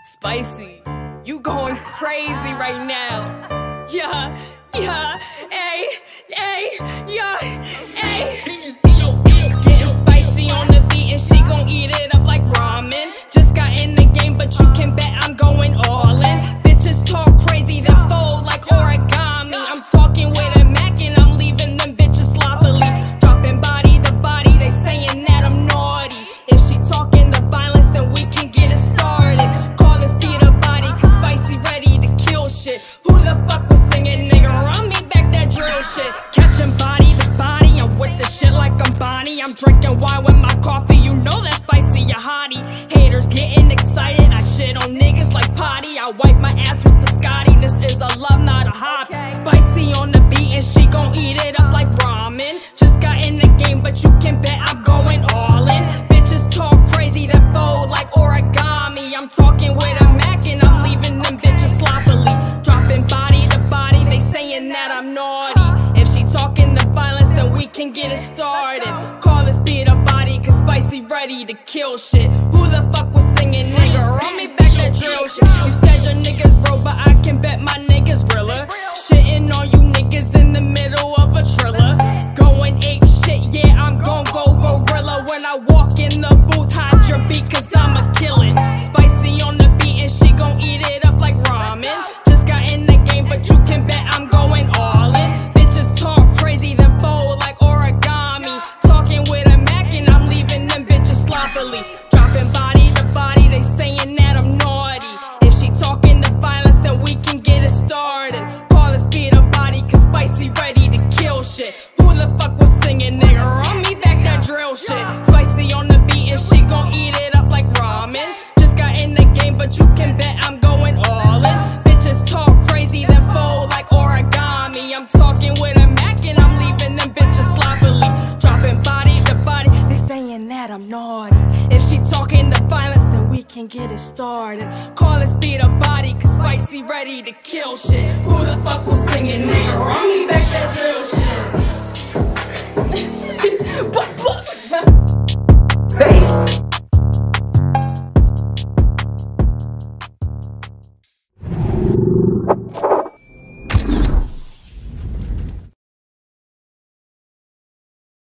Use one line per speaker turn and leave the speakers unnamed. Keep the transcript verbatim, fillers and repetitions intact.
Spicy, you going crazy right now. Yeah, yeah, ay, ay, yeah, ay. Getting spicy on the beat and she gon' eat it up like ramen. Just got in the game, but you can bet I'm going all in. Bitches talk crazy, they fold like origami. I'm talking with a Mac and I'm leaving them bitches sloppily. Dropping body to body, they saying that I'm naughty. If she talking the violence, then we can get it started. Call this beat a body, cause Spicy ready to kill shit. Who the fuck was singing, nigga? Run me back that drill shit. Catching body to body, I'm with the shit like I'm Bonnie. I'm drinking wine with my coffee, you know that Spicy a hottie. Haters getting excited, I shit on niggas like potty. I wipe my ass with the Scotty, this is a love, not a hobby. Spicy on the beat and she gon' eat it up like ramen. Just got in the game, but you can bet I'm going all in. Bitches talk crazy, that fold like origami. I'm talking with a Mac and I'm leaving them bitches sloppily. Dropping body to body, they saying that I'm naughty. If she talking the violence, then we can get it started. Call this beat a body, cause Spicy ready to kill shit. Who the fuck was singing, nigga? Run me back that drill shit. You said your niggas broke, but I can bet my niggas realer. Shitting on you niggas in the middle of a triller. Going ape shit, yeah, I'm gon' go gorilla. When I walk in the booth, hide your beat, cause I'ma kill it. Spicy on the beat and she gon' eat it up like ramen. Just got in the game, but you can bet I'm going all in. Bitches talk crazy, then fold like origami. Talking with a Mac and I'm leaving them bitches sloppily. Dropping body to body, they saying that I'm naughty. If she talking the violence, then we can get it started. Call this beat a body, cause Spicy ready to kill shit. Who the fuck was singing, nigga? Run me back that drill shit. Spicy on the beat and she gon' eat it up like ramen. Just got in the game, but you can bet I'm going all in. Bitches talk crazy, then fold like origami. I'm talking with a Mac and I'm leaving them bitches sloppily. Dropping body to body, they saying that I'm naughty. If she talking the violence, then we can get it started. Call this beat a body, cause Spicy ready to kill shit. Who the fuck was singing, nigga? Run me back that drill shit.